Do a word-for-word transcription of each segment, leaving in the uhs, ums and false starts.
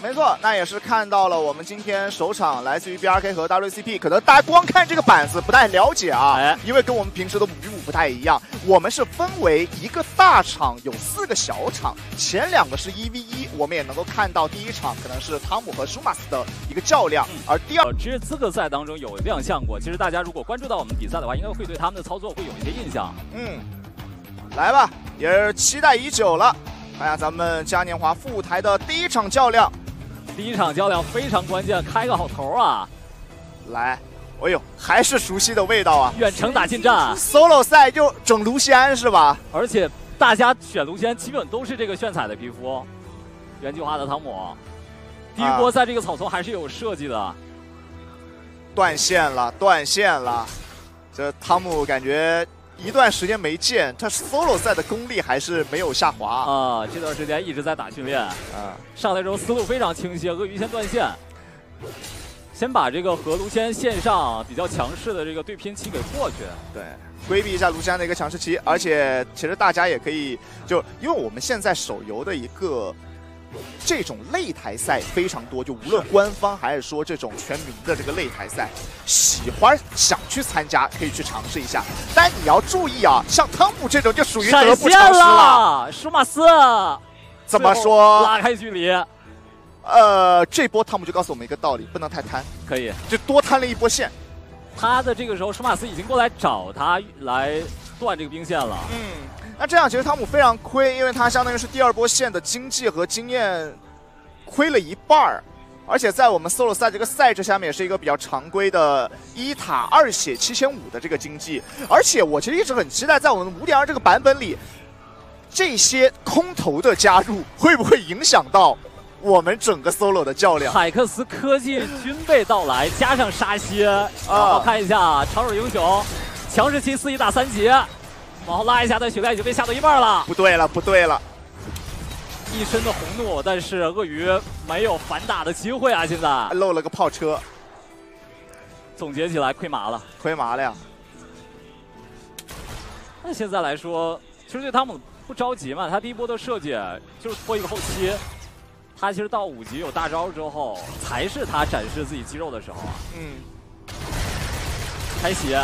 没错，那也是看到了我们今天首场来自于 B R K 和 W C P， 可能大家光看这个板子不太了解啊，哎、因为跟我们平时的五比五不太一样，我们是分为一个大场有四个小场，前两个是一 v 一，我们也能够看到第一场可能是汤姆和舒马斯的一个较量，嗯、而第二职业资格赛当中有亮相过，其实大家如果关注到我们比赛的话，应该会对他们的操作会有一些印象。 嗯，来吧，也是期待已久了。看下咱们嘉年华副舞台的第一场较量。 第一场较量非常关键，开个好头啊！ 来，哎呦，还是熟悉的味道啊！ 远程打近战 ，solo 赛就整卢锡安是吧？ 而且大家选卢锡安基本都是这个炫彩的皮肤，原计划的汤姆，第一波在这个草丛还是有设计的。啊、 断线了，断线了！这汤姆感觉一段时间没见，他 solo 赛的功力还是没有下滑啊。这段时间一直在打训练，啊，上来之后思路非常清晰，鳄鱼先断线，先把这个和卢锡安线上比较强势的这个对拼期给过去， 对，规避一下卢锡安的一个强势期，而且其实大家也可以就因为我们现在手游的一个。这种擂台赛非常多，就无论官方还是说这种全民的这个擂台赛，喜欢想去参加可以去尝试一下，但你要注意啊，像汤姆这种就属于得不偿失了。 舒马斯怎么说？ 拉开距离。 呃，这波汤姆就告诉我们一个道理，不能太贪， 可以就多贪了一波线。 他的这个时候，舒马斯已经过来找他来断这个兵线了。 嗯。那这样其实汤姆非常亏，因为他相当于是第二波线的经济和经验亏了一半儿，而且在我们 solo 赛这个赛制下面也是一个比较常规的一塔二血七千五的这个经济，而且我其实一直很期待在我们五点二这个版本里，这些空投的加入会不会影响到我们整个 solo 的较量？ 海克斯科技军备到来，加上沙蝎，然后看一下长手英雄强势期四一打三级。往后拉一下，但血量已经被下到一半了。 不对了，不对了！ 一身的红怒，但是鳄鱼没有反打的机会啊！现在漏了个炮车。 总结起来，亏麻了， 亏麻了呀。 那现在来说，其实对汤姆不着急嘛，他第一波的设计就是拖一个后期。他其实到五级有大招之后，才是他展示自己肌肉的时候啊。 嗯。 开血。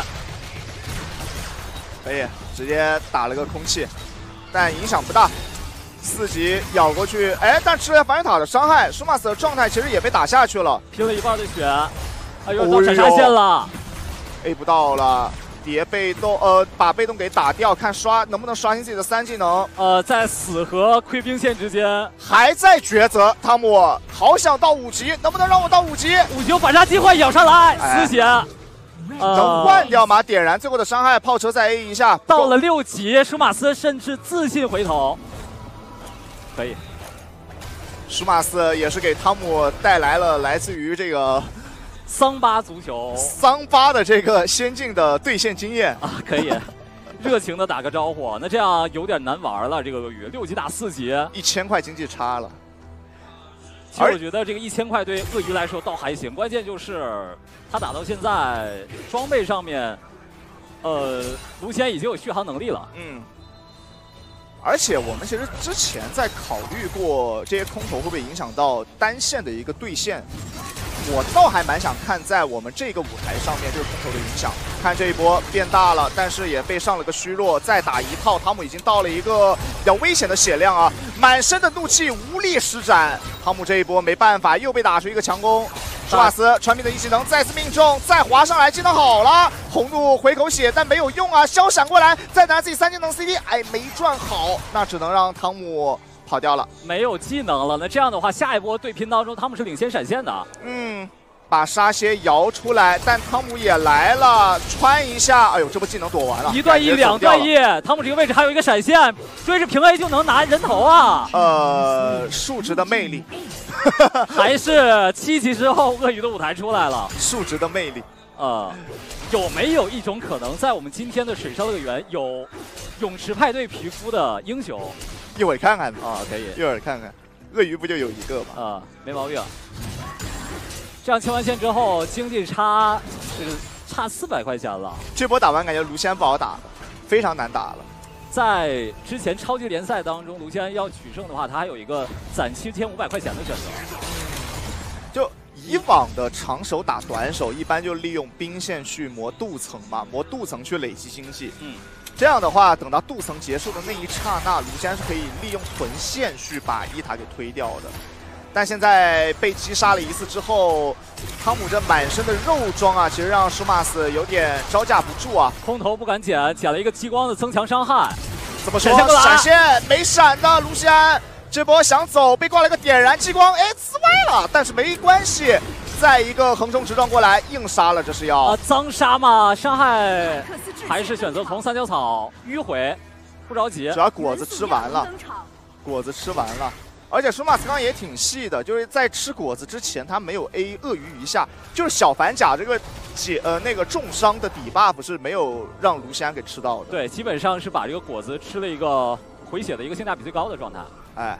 可以直接打了个空气，但影响不大。四级咬过去，哎，但吃了防御塔的伤害，舒马斯的状态其实也被打下去了， 拼了一半的血，哎呦，到斩杀线了 ，A 不到了，叠被动，呃，把被动给打掉，看刷能不能刷新自己的三技能。 呃，在死和亏兵线之间还在抉择，汤姆好想到五级，能不能让我到五级？ 五级有反杀机会，咬上来，哎、死血。 能换掉吗？点燃最后的伤害，炮车再 A 一下。 到了六级，舒马斯甚至自信回头，可以。 舒马斯也是给汤姆带来了来自于这个桑巴足球、 桑巴的这个先进的兑现经验啊，可以。热情的打个招呼，那这样有点难玩了。这个鳄鱼六级打四级， 一千块经济差了。 其实我觉得这个一千块对鳄鱼来说倒还行，关键就是他打到现在装备上面，呃，卢锡安已经有续航能力了。 嗯。而且我们其实之前在考虑过这些空投会不会影响到单线的一个对线，我倒还蛮想看在我们这个舞台上面这个空投的影响。看这一波变大了，但是也被上了个虚弱，再打一套，汤姆已经到了一个比较危险的血量啊，满身的怒气无力施展。汤姆这一波没办法，又被打出一个强攻。舒马斯传命的一技能再次命中，再滑上来，技能好了，红怒回口血，但没有用啊，消闪过来，再拿自己三技能 C D， 哎，没赚好，那只能让汤姆跑掉了， 没有技能了。那这样的话，下一波对拼当中，汤姆是领先闪现的。 嗯。把沙蝎摇出来，但汤姆也来了，穿一下，哎呦，这波技能躲完了， 一段一，两段一，汤姆这个位置还有一个闪现，追着平 A 就能拿人头啊！ 呃，数值的魅力， 还是七级之后鳄鱼的舞台出来了， 数值的魅力， 呃，有没有一种可能，在我们今天的水上乐园有泳池派对皮肤的英雄？ 一会儿看看啊，可以， 一会儿看看，鳄鱼不就有一个吗？ 啊、呃，没毛病。这样清完线之后，经济差这个差四百块钱了。 这波打完，感觉卢锡安不好打了，非常难打了。 在之前超级联赛当中，卢锡安要取胜的话，他还有一个攒七千五百块钱的选择。 以往的长手打短手，一般就利用兵线去磨镀层嘛，磨镀层去累积经济。嗯，这样的话，等到镀层结束的那一刹那，卢锡安是可以利用臀线去把伊塔给推掉的。但现在被击杀了一次之后，汤姆这满身的肉装啊，其实让舒马斯有点招架不住啊。 空投不敢捡，捡了一个激光的增强伤害。 怎么说？闪现没闪的卢锡安。 这波想走，被挂了个点燃激光，哎，呲歪了，但是没关系，再一个横冲直撞过来，硬杀了，这是要啊，脏杀嘛，伤害还是选择从三角草迂回，不着急， 只要果子吃完了，果子吃完了，而且舒马斯刚刚也挺细的，就是在吃果子之前，他没有 A 鳄鱼一下，就是小反甲这个解呃那个重伤的底 buff 是没有让卢锡安给吃到的， 对，基本上是把这个果子吃了一个回血的一个性价比最高的状态。 哎，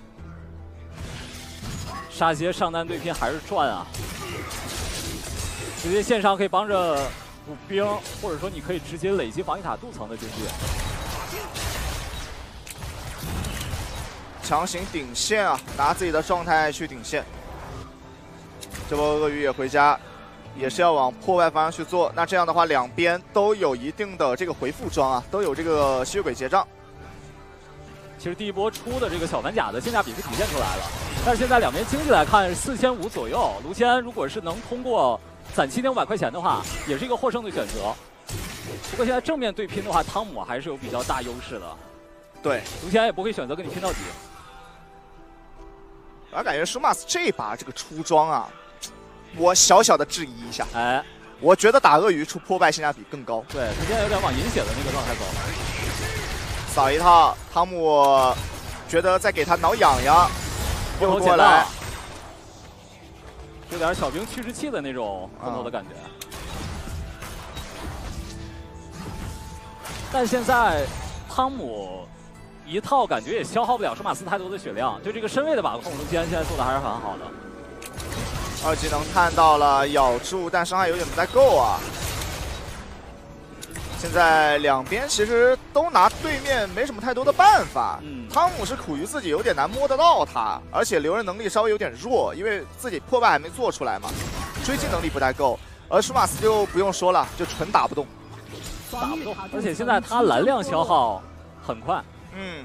沙街上单对拼还是赚啊！直接线上可以帮着补兵，或者说你可以直接累积防御塔镀层的经济。 强行顶线啊，拿自己的状态去顶线。这波鳄鱼也回家，也是要往破坏方向去做。那这样的话，两边都有一定的这个回复装啊，都有这个吸血鬼结账。 其实第一波出的这个小反甲的性价比是体现出来了，但是现在两边经济来看是四千五左右。卢锡安如果是能通过攒七千五百块钱的话，也是一个获胜的选择。不过现在正面对拼的话，汤姆还是有比较大优势的。 对， 卢锡安也不会选择跟你拼到底。 我感觉舒马斯这把这个出装啊，我小小的质疑一下。 哎， 我觉得打鳄鱼出破败性价比更高。 对，他现在有点往饮血的那个状态走。 扫一套，汤姆觉得在给他挠痒痒，又过来， 有点小兵驱逐器的那种空投的感觉。嗯、但现在汤姆一套感觉也消耗不了舒马斯太多的血量，就这个身位的把控，卢锡安现在做的还是很好的。 二技能看到了咬住，但伤害有点不太够啊。 现在两边其实都拿对面没什么太多的办法。嗯，汤姆是苦于自己有点难摸得到他，而且留人能力稍微有点弱，因为自己破败还没做出来嘛，追击能力不太够。而舒马斯就不用说了，就纯打不动， 打不动。而且现在他蓝量消耗很快。嗯，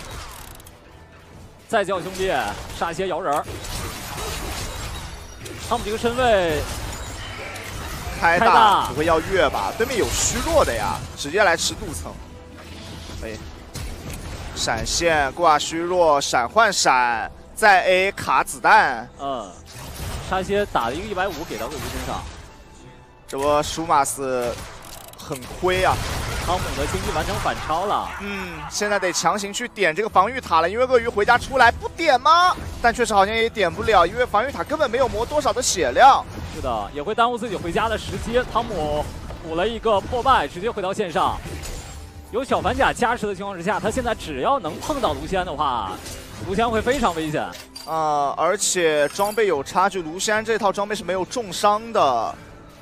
再叫兄弟杀些摇人儿。汤姆这个身位。 开大不会要越吧？对面有虚弱的呀，直接来吃镀层。哎，闪现挂虚弱，闪换闪，再 A 卡子弹。 嗯，沙蝎打了一个一百五给到鳄鱼身上。 这波舒马斯很亏啊。 汤姆的经济完成反超了。 嗯，现在得强行去点这个防御塔了，因为鳄鱼回家出来不点吗？但确实好像也点不了，因为防御塔根本没有磨多少的血量。 是的，也会耽误自己回家的时机。汤姆补了一个破败，直接回到线上。有小反甲加持的情况之下，他现在只要能碰到卢锡安的话，卢锡安会非常危险。啊、 呃，而且装备有差距，卢锡安这套装备是没有重伤的。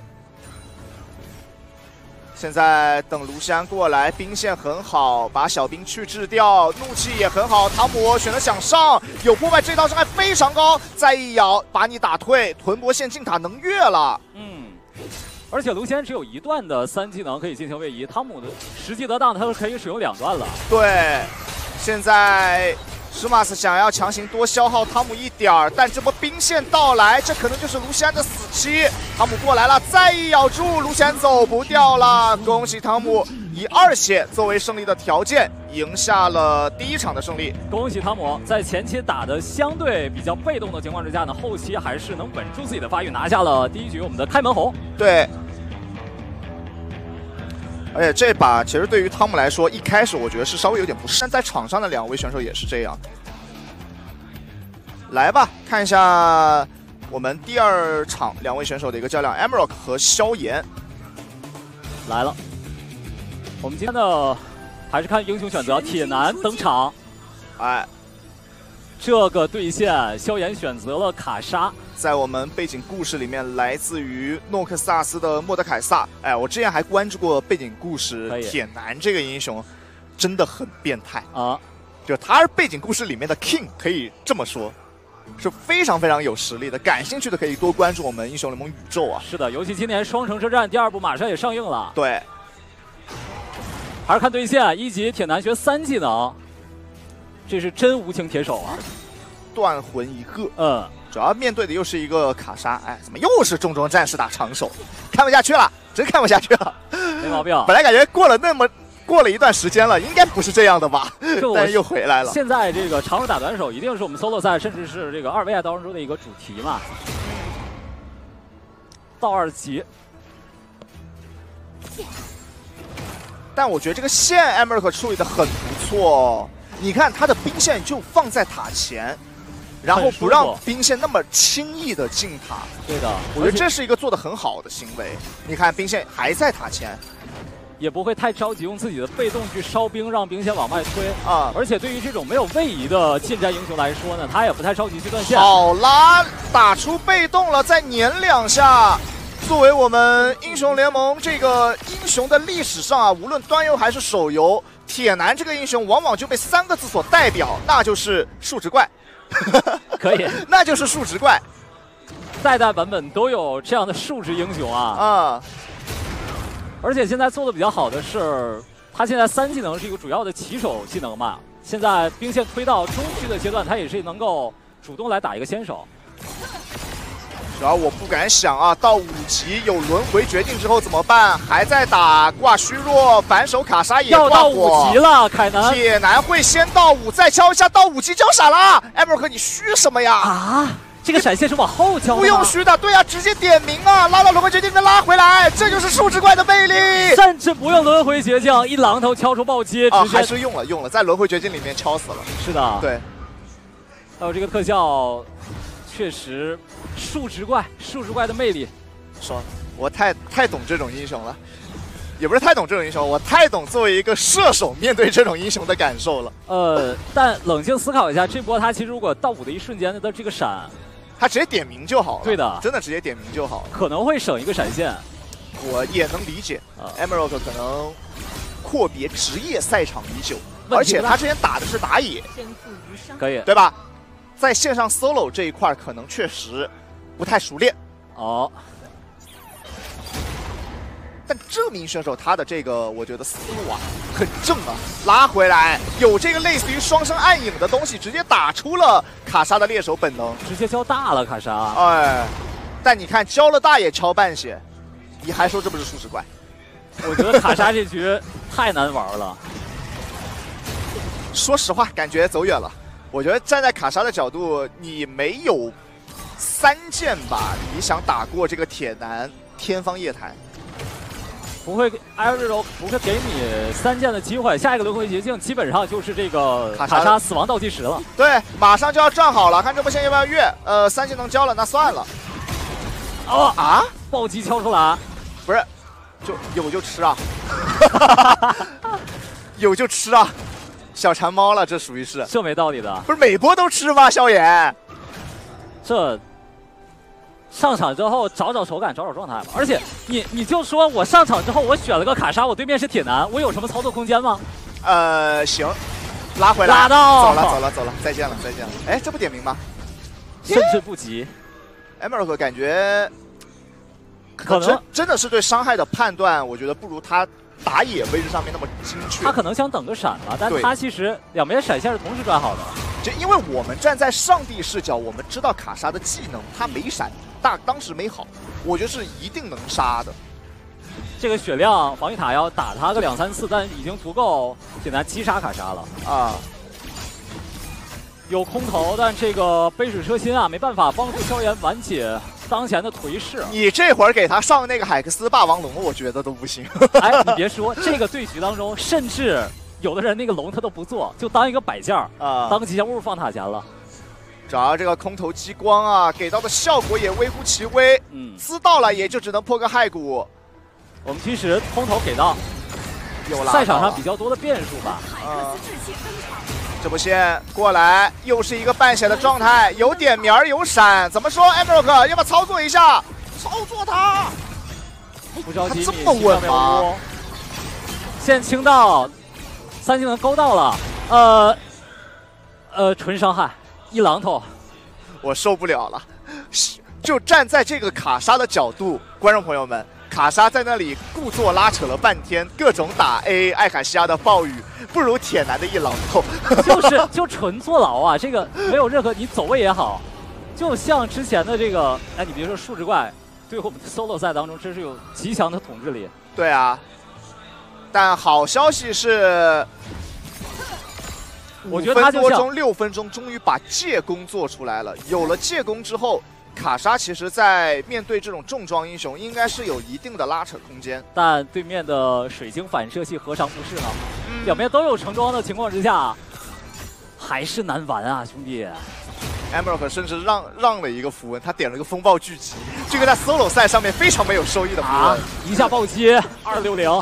现在等卢锡安过来，兵线很好，把小兵去制掉，怒气也很好。汤姆选择想上，有破败，这套伤害非常高，再一咬把你打退，臀搏线进塔能越了。嗯， 而且卢锡安只有一段的三技能可以进行位移，汤姆的时机得当，他可以使用两段了。 对，现在。 舒马斯想要强行多消耗汤姆一点儿，但这波兵线到来，这可能就是卢锡安的死期。汤姆过来了，再一咬住，卢锡安走不掉了。恭喜汤姆以二血作为胜利的条件，赢下了第一场的胜利。 恭喜汤姆，在前期打的相对比较被动的情况之下呢，后期还是能稳住自己的发育，拿下了第一局我们的开门红。 对。 而且这把其实对于汤姆来说，一开始我觉得是稍微有点不适，但在场上的两位选手也是这样。来吧，看一下我们第二场两位选手的一个较量 ，Emerald 和萧炎来了。我们今天的还是看英雄选择，铁男登场。 哎， 这个对线，萧炎选择了卡莎。 在我们背景故事里面，来自于诺克萨斯的莫德凯撒。哎，我之前还关注过背景故事，铁男这个英雄真的很变态啊！就他是背景故事里面的 King， 可以这么说。 是非常非常有实力的。感兴趣的可以多关注我们英雄联盟宇宙啊。 是的，尤其今年双城车站第二部马上也上映了。 对， 还是看对线，一级铁男学三技能，这是真无情铁手啊， 断魂一个。 嗯。 主要面对的又是一个卡莎，哎，怎么又是重装战士打长手？看不下去了，真看不下去了。 没毛病。 本来感觉过了那么过了一段时间了，应该不是这样的吧？但是又回来了。 现在这个长手打短手，一定是我们 solo 赛，甚至是这个二 v 二当中的一个主题嘛。到二级。 但我觉得这个线 America 处理的很不错，你看他的兵线就放在塔前。 然后不让兵线那么轻易的进塔， 对的， 我觉得这是一个做的很好的行为。你看兵线还在塔前， 也不会太着急用自己的被动去烧兵，让兵线往外推啊。 而且对于这种没有位移的近战英雄来说呢，他也不太着急去断线。 好啦，打出被动了，再粘两下。作为我们英雄联盟这个英雄的历史上啊，无论端游还是手游，铁男这个英雄往往就被三个字所代表，那就是数值怪。 可以， 那就是数值怪， 代代版本都有这样的数值英雄啊啊！ 而且现在做的比较好的是，他现在三技能是一个主要的起手技能嘛，现在兵线推到中区的阶段，他也是能够主动来打一个先手。 主要我不敢想啊，到五级有轮回决定之后怎么办？还在打挂虚弱，反手卡莎也要到五级了，凯南。 铁男会先到五，再敲一下到五级交闪了。艾伯克，你虚什么呀？ 啊，这个闪现是往后交的。 不用虚的，对啊，直接点名啊，拉到轮回决定再拉回来，这就是数值怪的魅力。 甚至不用轮回绝境，一榔头敲出暴击， 啊，还是用了用了，在轮回绝境里面敲死了。 是的， 对。 还有这个特效。 确实，数值怪，数值怪的魅力。 说，我太太懂这种英雄了，也不是太懂这种英雄，我太懂作为一个射手面对这种英雄的感受了。 呃，但冷静思考一下，这波他其实如果到五的一瞬间的这个闪， 他直接点名就好了。 对的， 真的直接点名就好了， 可能会省一个闪现。 我也能理解啊 ，Emerald 可能阔别职业赛场已久，而且他之前打的是打野， 可以， 对吧？ 在线上 solo 这一块可能确实不太熟练哦， 但这名选手他的这个我觉得思路啊很正啊，拉回来有这个类似于双生暗影的东西，直接打出了卡莎的猎手本能， 直接交大了卡莎。 哎，但你看交了大也敲半血，你还说这不是数值怪？ 我觉得卡莎这局太难玩了。 说实话，感觉走远了。 我觉得站在卡莎的角度，你没有三剑吧？你想打过这个铁男天方夜谭， 不会 ，Ariel 不会给你三剑的机会。下一个轮回捷径基本上就是这个卡莎死亡倒计时了。 对，马上就要站好了，看这波线要不要越？呃，三技能交了，那算了。 哦啊！ 暴击敲出来， 不是，就有就吃啊，有就吃啊。 小馋猫了，这属于是这没道理的， 不是每波都吃吗？萧炎， 这上场之后找找手感，找找状态吧。而且你你就说我上场之后我选了个卡莎，我对面是铁男，我有什么操作空间吗？ 呃，行，拉回来， 拉到， 走了走了走了，再见了再见了。哎，这不点名吗？ 甚至不急。 Emerald 感觉可能真, 真的是对伤害的判断，我觉得不如他。 打野位置上面那么精确， 他可能想等个闪吧，但他其实两边闪现是同时抓好的。 就因为我们站在上帝视角，我们知道卡莎的技能，他没闪，大当时没好，我觉得是一定能杀的。 这个血量防御塔要打他个两三次，但已经足够简单击杀卡莎了啊。有空投，但这个杯水车薪啊，没办法帮助萧炎缓解。 当前的颓势， 你这会儿给他上那个海克斯霸王龙，我觉得都不行。 哎，你别说，这个对局当中，甚至有的人那个龙他都不做，就当一个摆件儿啊，当吉祥物放塔前了。 主要这个空投激光啊，给到的效果也微乎其微。嗯，滋到了也就只能破个骸骨。 我们其实空投给到， 有了赛场上比较多的变数吧。 啊。 这波线过来，又是一个半血的状态，有点名儿，有闪，怎么说 ？Emerald 要不要操作一下？操作他！ 不着急， 这么稳吗？ 线清到，三技能勾到了，呃，呃，纯伤害，一榔头， 我受不了了。就站在这个卡莎的角度，观众朋友们，卡莎在那里故作拉扯了半天，各种打 A 艾卡西亚的暴雨，不如铁男的一榔头。 就是就纯坐牢啊！这个没有任何你走位也好，就像之前的这个，哎，你别说数值怪，对我们的 solo 赛当中真是有极强的统治力。 对啊，但好消息是。 我觉得他就五分多钟、六分钟，终于把借攻做出来了。有了借攻之后，卡莎其实在面对这种重装英雄，应该是有一定的拉扯空间。 但对面的水晶反射系何尝不是呢？嗯、两边都有成装的情况之下，还是难玩啊，兄弟。 M R K 甚至让让了一个符文，他点了个风暴聚集，这个在 solo 赛上面非常没有收益的符文。啊、 一下暴击二六零。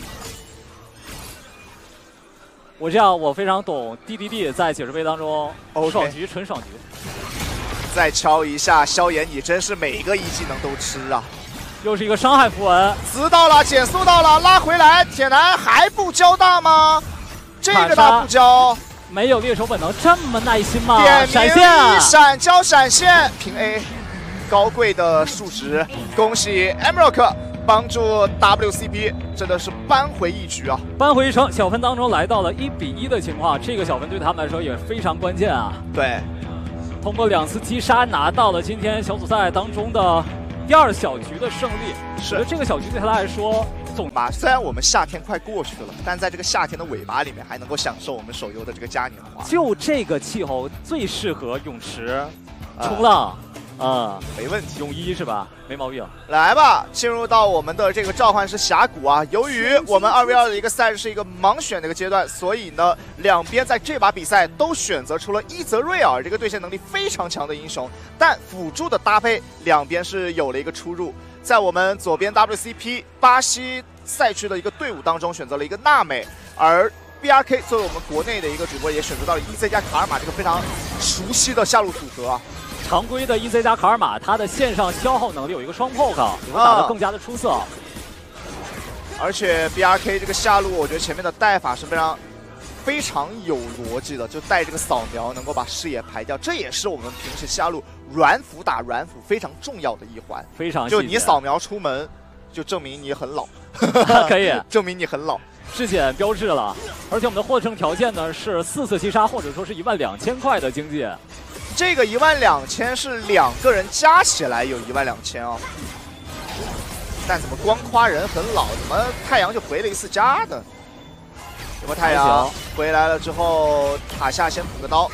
我这样，我非常懂 D D D 在解说杯当中 okay. 爽局，纯爽局。 再敲一下，萧炎，你真是每一个一技能都吃啊！ 又是一个伤害符文， 词到了，减速到了，拉回来，铁男还不交大吗？这个大不交， 没有猎手本能这么耐心吗？ 点闪现， 闪交闪现，平 A， 高贵的数值，恭喜 M R K。 帮助 W C P 真的是扳回一局啊！ 扳回一城，小分当中来到了一比一的情况，这个小分对他们来说也非常关键啊。 对， 通过两次击杀拿到了今天小组赛当中的第二小局的胜利。 是， 我觉得这个小局对他来说，总吧，虽然我们夏天快过去了，但在这个夏天的尾巴里面，还能够享受我们手游的这个嘉年华。 就这个气候最适合泳池、冲浪。呃 啊、嗯， 没问题， 泳衣是吧？没毛病。 来吧，进入到我们的这个召唤师峡谷啊。由于我们二 v 二的一个赛事是一个盲选的一个阶段，所以呢，两边在这把比赛都选择出了伊泽瑞尔这个对线能力非常强的英雄，但辅助的搭配两边是有了一个出入。在我们左边 W C P 巴西赛区的一个队伍当中，选择了一个娜美，而 B R K 作为我们国内的一个主播，也选择到了 E Z 加卡尔玛这个非常熟悉的下路组合啊。 常规的 E Z 加卡尔玛，它的线上消耗能力有一个双 poke， 也会打得更加的出色。啊、 而且 B R K 这个下路，我觉得前面的带法是非常非常有逻辑的，就带这个扫描能够把视野排掉，这也是我们平时下路软辅打软辅非常重要的一环。 非常就你扫描出门，就证明你很老， 可以证明你很老。 质检标志了，而且我们的获胜条件呢是四次击杀，或者说是一万两千块的经济。 这个一万两千是两个人加起来有一万两千哦，但怎么光夸人很老，怎么太阳就回了一次家呢？结果太阳回来了之后，塔下先补个刀。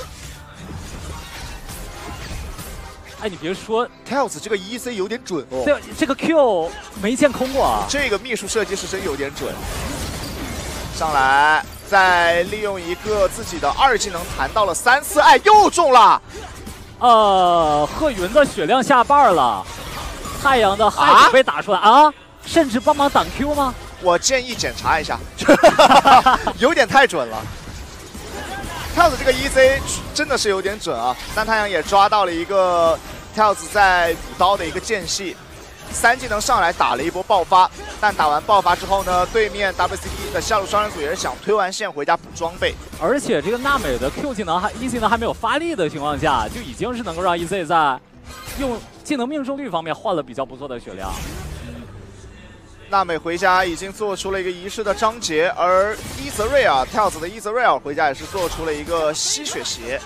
哎，你别说 ，Tails 这个 E C 有点准哦。 这这个 Q 没见空过啊。 这个秘术设计是真有点准。上来。 再利用一个自己的二技能弹到了三次，哎，又中了。 呃，贺云的血量下半了，太阳的害被打出来 啊, 啊，甚至帮忙挡 Q 吗？ 我建议检查一下，有点太准了。Tails 这个 E C 真的是有点准啊，但太阳也抓到了一个 Tails 在补刀的一个间隙。 三技能上来打了一波爆发，但打完爆发之后呢，对面 W C P 的下路双人组也是想推完线回家补装备， 而且这个娜美的 Q 技能还 E 技能还没有发力的情况下，就已经是能够让 E Z 在用技能命中率方面换了比较不错的血量。 娜美回家已经做出了一个仪式的章节，而伊泽瑞尔 Tails 的伊泽瑞尔回家也是做出了一个吸血鞋，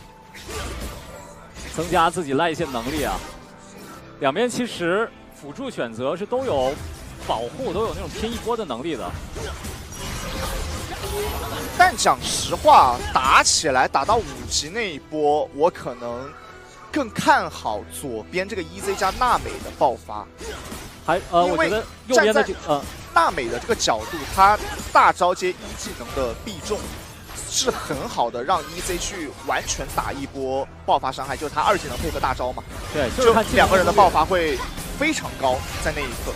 增加自己赖线能力啊。两边其实。 辅助选择是都有保护，都有那种拼一波的能力的。 但讲实话，打起来打到五级那一波，我可能更看好左边这个 E Z 加娜美的爆发。 还呃，我觉得右边的这呃娜美的这个角度，它大招接一技能的必中。 是很好的，让 E Z 去完全打一波爆发伤害，就是他二技能配合大招嘛。 对， 就两个人的爆发会非常高，在那一刻。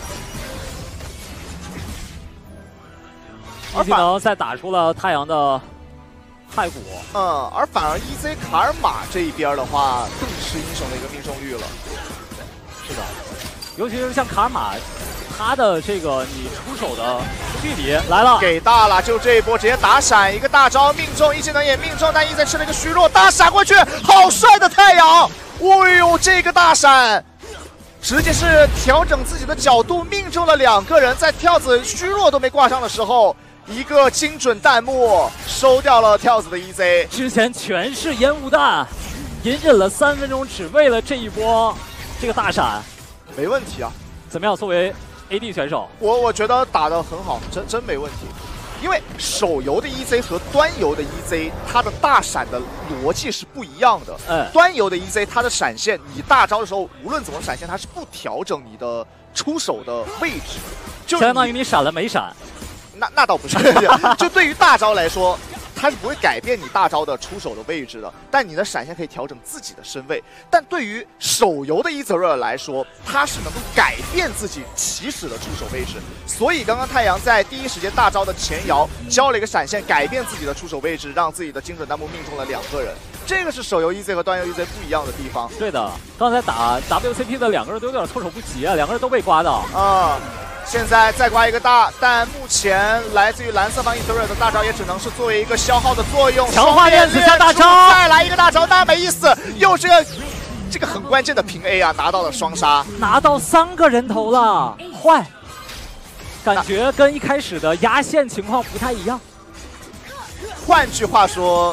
一技能再打出了太阳的骸骨。 嗯，而反而 E Z 卡尔玛这一边的话，更吃英雄的一个命中率了。 是的，尤其是像卡尔玛。 他的这个你出手的距离来了， 给大了，就这一波直接打闪，一个大招命中，一技能也命中，但一在吃了一个虚弱，大闪过去，好帅的太阳！ 哦呦，这个大闪！ 直接是调整自己的角度，命中了两个人，在跳子虚弱都没挂上的时候，一个精准弹幕收掉了跳子的 E Z。 之前全是烟雾弹，隐忍了三分钟，只为了这一波这个大闪， 没问题啊。 怎么样？作为 A D 选手， 我我觉得打得很好，真真没问题。因为手游的 E Z 和端游的 E Z， 它的大闪的逻辑是不一样的。嗯，端游的 E Z 它的闪现，你大招的时候无论怎么闪现，它是不调整你的出手的位置，就相当于你闪了没闪。 那那倒不是，就对于大招来说。 它是不会改变你大招的出手的位置的，但你的闪现可以调整自己的身位。但对于手游的伊泽热来说，它是能够改变自己起始的出手位置。所以刚刚太阳在第一时间大招的前摇交了一个闪现，改变自己的出手位置，让自己的精准弹幕命中了两个人。这个是手游 E Z 和端游 E Z 不一样的地方。 对的，刚才打 W C P 的两个人都有点措手不及啊，两个人都被刮到啊。 现在再刮一个大，但目前来自于蓝色方伊泽瑞的大招也只能是作为一个消耗的作用。 强化链子下大招， 再来一个大招，那没意思。又是个这个很关键的平 A 啊，拿到了双杀， 拿到三个人头了，坏。感觉跟一开始的压线情况不太一样。 换句话说。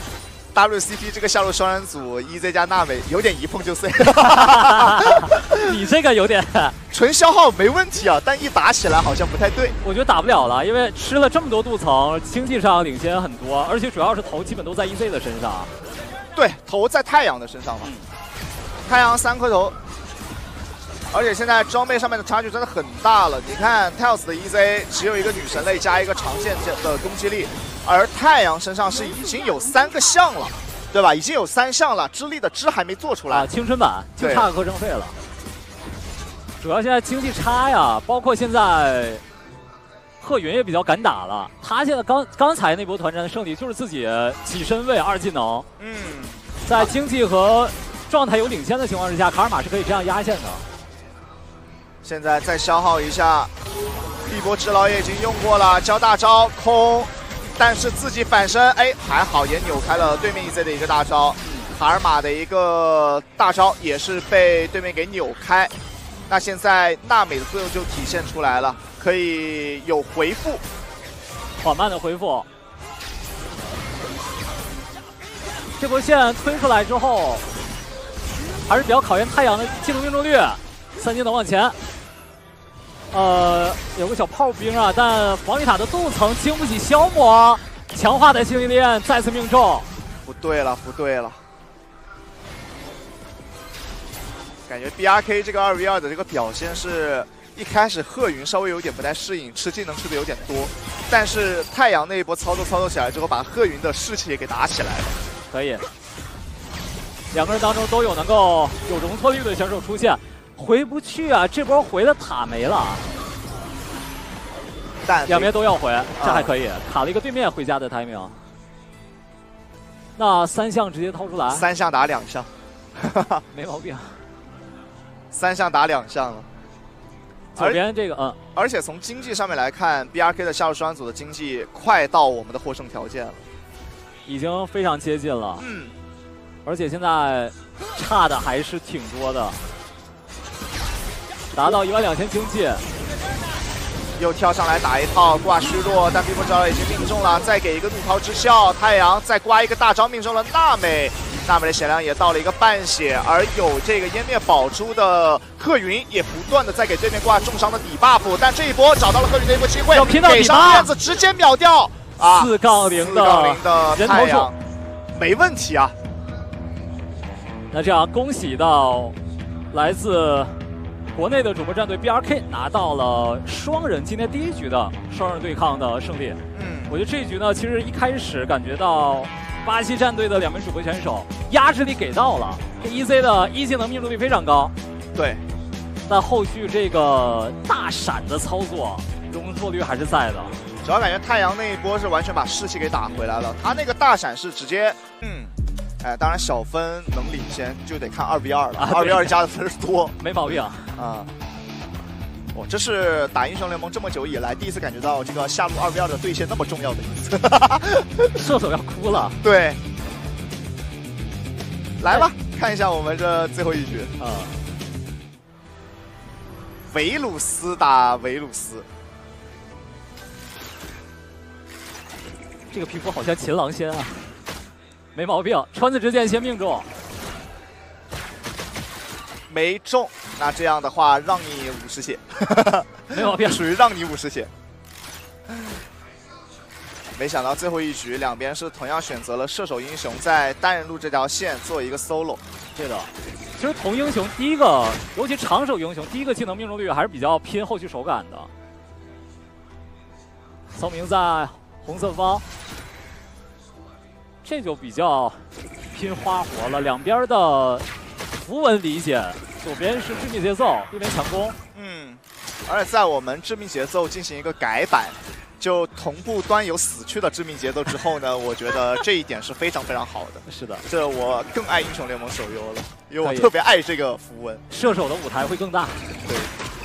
W C P 这个下路双人组 E Z 加娜美有点一碰就碎， 你这个有点纯消耗没问题啊，但一打起来好像不太对。 我觉得打不了了，因为吃了这么多镀层，经济上领先很多，而且主要是头基本都在 E Z 的身上。 对，头在太阳的身上嘛，嗯、太阳三颗头，而且现在装备上面的差距真的很大了。你看 Tails 的 E Z 只有一个女神类加一个长线的攻击力。 而太阳身上是已经有三个项了，对吧？已经有三项了，知力的知还没做出来啊，青春版就差个合成费了。主要现在经济差呀，包括现在贺云也比较敢打了。他现在刚刚才那波团战的胜利就是自己几身位二技能，嗯，在经济和状态有领先的情况之下，卡尔玛是可以这样压线的。 现在再消耗一下，一波治疗也已经用过了，交大招空。 但是自己反身，哎，还好也扭开了对面 E Z 的一个大招，卡尔玛的一个大招也是被对面给扭开。那现在娜美的作用就体现出来了，可以有回复， 缓慢的回复。这波线推出来之后，还是比较考验太阳的技能命中率，三技能往前。 呃，有个小炮兵啊，但防御塔的镀层经不起消磨，强化的星际链再次命中。 不对了，不对了，感觉 B R K 这个二 v 二的这个表现是一开始贺云稍微有点不太适应，吃技能吃的有点多，但是太阳那一波操作操作起来之后，把贺云的士气也给打起来了。 可以，两个人当中都有能够有容错率的选手出现。 回不去啊！这波回的塔没了， 但两边都要回，这还可以，卡了一个对面回家的 timing。那三项直接掏出来， 三项打两项， 没毛病。 三项打两项了。 左边这个，嗯， 而且从经济上面来看 ，B R K 的下路双人组的经济快到我们的获胜条件了， 已经非常接近了。 嗯， 而且现在差的还是挺多的。 达到一万两千经济， 又跳上来打一套挂虚弱，但逼迫招已经命中了，再给一个怒涛之笑，太阳再刮一个大招命中了娜美，娜美的血量也到了一个半血，而有这个湮灭宝珠的贺云也不断的在给对面挂重伤的底 buff， 但这一波找到了贺云的一波机会，给上链子直接秒掉啊！ 四杠零的的太阳，没问题啊。 那这样恭喜到来自。 国内的主播战队 B R K 拿到了双人今天第一局的双人对抗的胜利。嗯，我觉得这一局呢，其实一开始感觉到巴西战队的两名主播选手压制力给到了，这 E Z 的一技能命中率非常高。 对， 但后续这个大闪的操作容错率还是在的。 主要感觉太阳那一波是完全把士气给打回来了，他那个大闪是直接嗯。 哎，当然小分能领先就得看二 v 二了，二 v 二加的分数多， 没毛病啊。 啊，哦，这是打英雄联盟这么久以来第一次感觉到这个下路二 v 二的对线那么重要的一次， 射手要哭了。 对，来吧， 看一下我们这最后一局啊， 维鲁斯打维鲁斯， 这个皮肤好像秦狼仙啊，没毛病。川子之剑先命中， 没中。那这样的话，让你五十血， 没毛病， 属于让你五十血。没想到最后一局两边是同样选择了射手英雄在单人路这条线做一个 solo。 对的，其实同英雄第一个，尤其长手英雄第一个技能命中率还是比较拼后续手感的。骚明在红色方，这就比较拼花活了。两边的符文理解，左边是致命节奏，右边强攻。 嗯，而且在我们致命节奏进行一个改版。就同步端有死去的致命节奏之后呢，我觉得这一点是非常非常好的。 是的， 这我更爱英雄联盟手游了，因为我特别爱这个符文， 射手的舞台会更大。 对。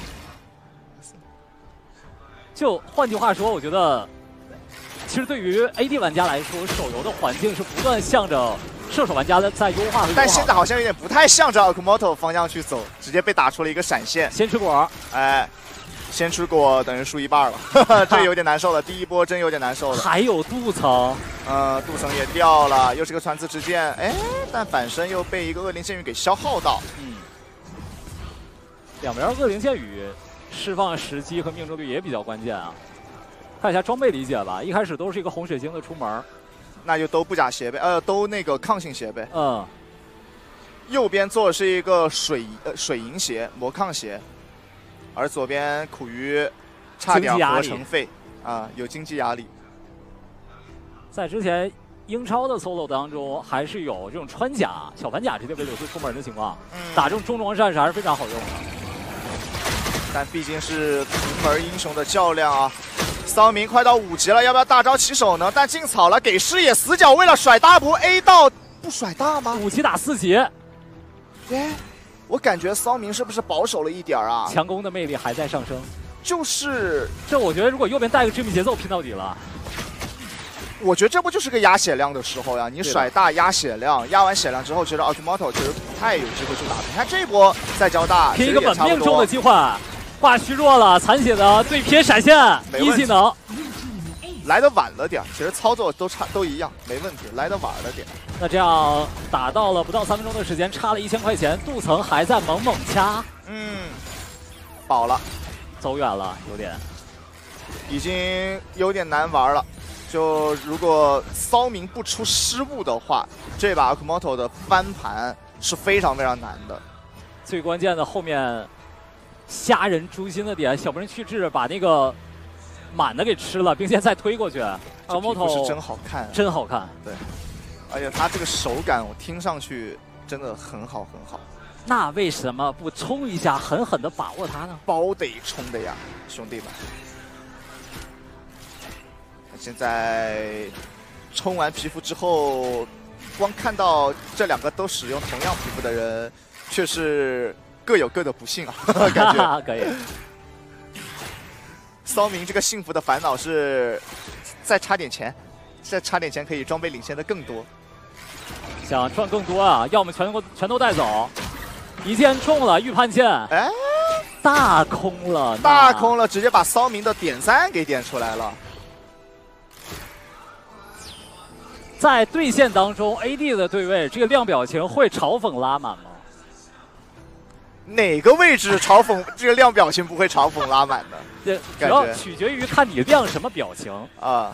就换句话说，我觉得，其实对于 A D 玩家来说，手游的环境是不断向着射手玩家的在优化。 但现在好像有点不太向着 Akumoto 方向去走，直接被打出了一个闪现。 先吃果， 哎。先吃果等于输一半了，这有点难受了。第一波真有点难受了。 还有镀层， 呃，镀层也掉了，又是个传刺之剑，哎，但反身又被一个恶灵剑雨给消耗到。 嗯，两边恶灵剑雨释放时机和命中率也比较关键啊。看一下装备理解吧，一开始都是一个红水晶的出门， 那就都不假鞋背，呃，都那个抗性鞋背。 嗯， 右边做的是一个水呃水银鞋魔抗鞋。而左边苦于差点合成废啊，有经济压力。 在之前英超的 solo 当中，还是有这种穿甲小反甲直接维鲁斯出门的情况，嗯、打这种重装战士还是非常好用的。 但毕竟是独门英雄的较量啊，骚明快到五级了，要不要大招起手呢？但进草了，给视野死角，为了甩大不 A 到不甩大吗？ 五级打四级， 耶。我感觉骚明是不是保守了一点啊？ 强攻的魅力还在上升， 就是这我觉得如果右边带个致命节奏拼到底了， 我觉得这不就是个压血量的时候呀？你甩大压血量，压完血量之后，其实 Akumoto 其实不太有机会去打。你看这一波再交大， 拼一个本命中的机会，挂虚弱了，残血的对拼闪现，一技能。 来的晚了点，其实操作都差都一样，没问题。来的晚了点， 那这样打到了不到三分钟的时间，差了一千块钱，镀层还在猛猛掐， 嗯，饱了， 走远了，有点， 已经有点难玩了。就如果骚明不出失误的话，这把 Akumoto 的翻盘是非常非常难的。 最关键的后面虾仁诛心的点，小不人去质把那个。满的给吃了，并且再推过去。 这皮肤是真好看、啊， 真好看。 对，而且他这个手感，我听上去真的很好很好。 那为什么不冲一下，狠狠的把握它呢？ 包得冲的呀，兄弟们！现在冲完皮肤之后，光看到这两个都使用同样皮肤的人，却是各有各的不幸啊，感觉可以。 骚明这个幸福的烦恼是再差点钱，再差点钱可以装备领先的更多。 想赚更多啊，要么全都全都带走。一剑中了，预判剑， 哎， 大空了， 大空了，直接把骚明的点赞给点出来了。 在对线当中 ，A D 的对位，这个亮表情会嘲讽拉满吗？ 哪个位置嘲讽这个亮表情不会嘲讽拉满的？ 这主要取决于看你亮什么表情啊。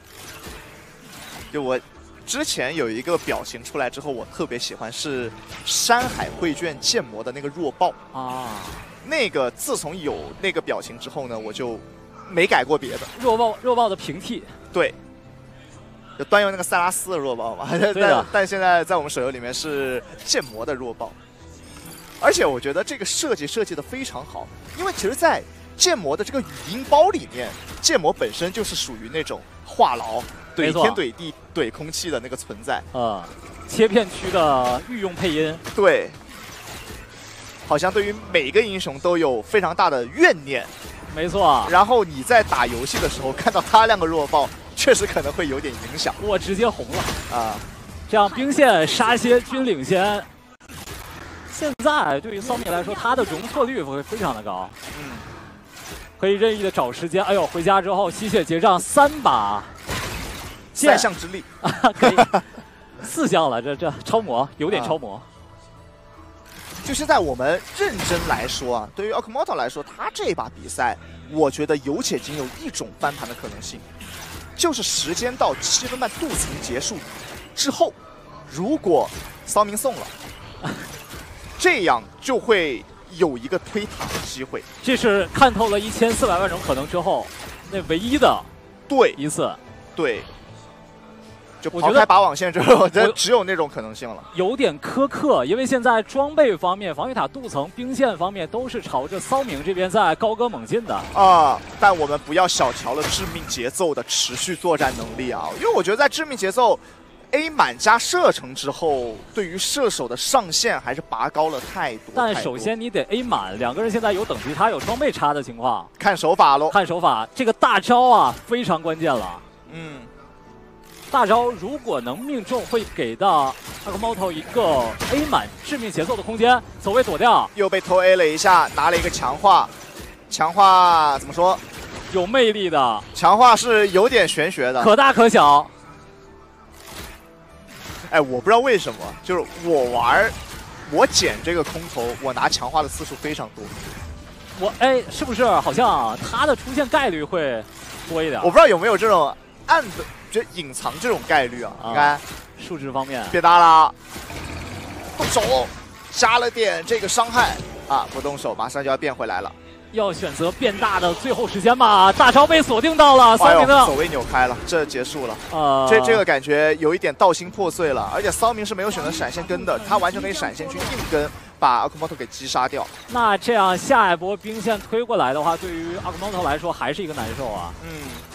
就我之前有一个表情出来之后，我特别喜欢是山海绘卷剑魔的那个弱爆啊。 那个自从有那个表情之后呢，我就没改过别的。 弱爆弱爆的平替， 对，就端用那个塞拉斯的弱爆嘛。但但现在在我们手游里面是剑魔的弱爆。而且我觉得这个设计设计的非常好，因为其实，在剑魔的这个语音包里面，剑魔本身就是属于那种话痨、怼天怼地、怼空气的那个存在。 啊、嗯，切片区的御用配音， 对，好像对于每个英雄都有非常大的怨念。 没错。 然后你在打游戏的时候看到他亮个弱爆，确实可能会有点影响。 我直接红了啊！ 这样兵线杀蝎均领先。 现在对于骚米来说，他的容错率会非常的高。 嗯， 可以任意的找时间。哎呦，回家之后吸血结账三把， 三项之力啊，可以四项了，这这超模有点超模。啊、 就现在我们认真来说啊，对于 Okamoto 来说，他这把比赛，我觉得有且仅有一种翻盘的可能性，就是时间到七分半镀层结束之后，如果骚明送了，这样就会有一个推塔的机会。 这是看透了一千四百万种可能之后，那唯一的对一次。 对。就抛开拔网线之后，我觉得只有那种可能性了。 有点苛刻，因为现在装备方面、防御塔镀层、兵线方面都是朝着骚明这边在高歌猛进的啊。但我们不要小瞧了致命节奏的持续作战能力啊，因为我觉得在致命节奏 A 满加射程之后，对于射手的上限还是拔高了太多。 但首先你得 A 满，两个人现在有等级差、有装备差的情况， 看手法喽。 看手法，这个大招啊非常关键了。嗯。大招如果能命中，会给到 Okamoto 一个 A 满致命节奏的空间，走位躲掉， 又被偷 A 了一下，拿了一个强化，强化怎么说？ 有魅力的强化是有点玄学的， 可大可小。 哎，我不知道为什么，就是我玩，我捡这个空投，我拿强化的次数非常多。 我哎，是不是好像他的出现概率会多一点？ 我不知道有没有这种暗的。就隐藏这种概率啊，你看数值方面， 别打了，动手，加了点这个伤害啊，不动手马上就要变回来了。 要选择变大的最后时间吧，大招被锁定到了，骚明的走位扭开了，这结束了。 呃， 这这个感觉有一点道心破碎了，而且骚明是没有选择闪现跟的，他完全可以闪现去硬跟，把 Okamoto 给击杀掉。 那这样下一波兵线推过来的话，对于 Okamoto 来说还是一个难受啊。嗯。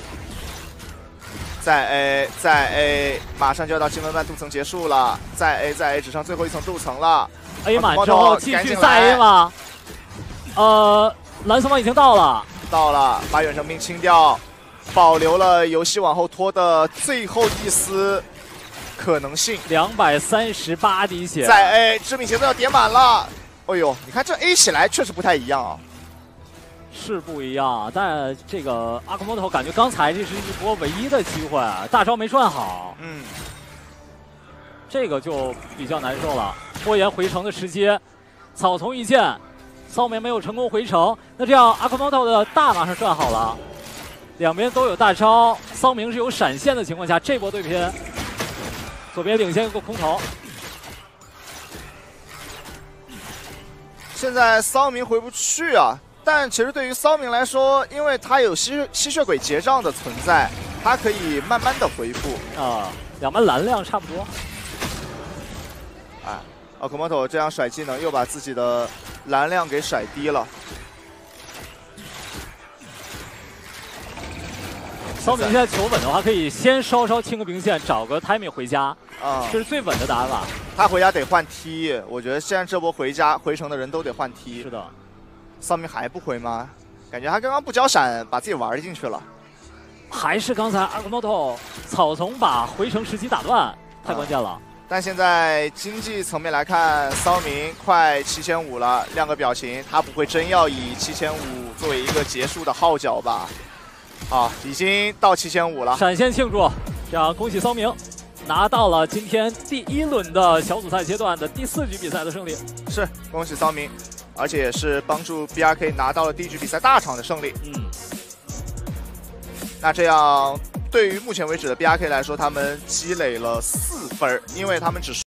再 A 再 A， 马上就要到七分半镀层结束了。再 A 再 A， 只剩最后一层镀层了。 A 满之后继续再 A 吗？呃，蓝色方已经到了， 到了，把远程兵清掉，保留了游戏往后拖的最后一丝可能性。 两百三十八滴血。 再 A， 致命节奏要点满了。哎呦，你看这 A 起来确实不太一样啊。 是不一样，但这个阿克莫头感觉刚才这是一波唯一的机会，大招没转好，嗯，这个就比较难受了。拖延回城的时机，草丛一剑，骚明没有成功回城，那这样阿克莫头的大马上转好了，两边都有大招，骚明是有闪现的情况下，这波对拼，左边领先一个空投。 现在骚明回不去啊。但其实对于骚明来说，因为他有吸吸血鬼结账的存在，他可以慢慢的回复啊，两班蓝量差不多。 哎，奥克莫托这样甩技能又把自己的蓝量给甩低了。 骚明现在求稳的话，可以先稍稍清个兵线，找个 timing 回家，啊，这是最稳的打法。 他回家得换 T， 我觉得现在这波回家回城的人都得换 T。 是的。 骚明还不回吗？感觉他刚刚不交闪，把自己玩进去了。 还是刚才阿克莫托草丛把回城时机打断，太关键了。啊、 但现在经济层面来看，骚明快七千五了，亮个表情，他不会真要以七千五作为一个结束的号角吧？啊，已经到七千五了， 闪现庆祝，这样恭喜骚明拿到了今天第一轮的小组赛阶段的第四局比赛的胜利。 是，恭喜骚明。而且也是帮助 B R K 拿到了第一局比赛大场的胜利。嗯，那这样对于目前为止的 B R K 来说，他们积累了四分，因为他们只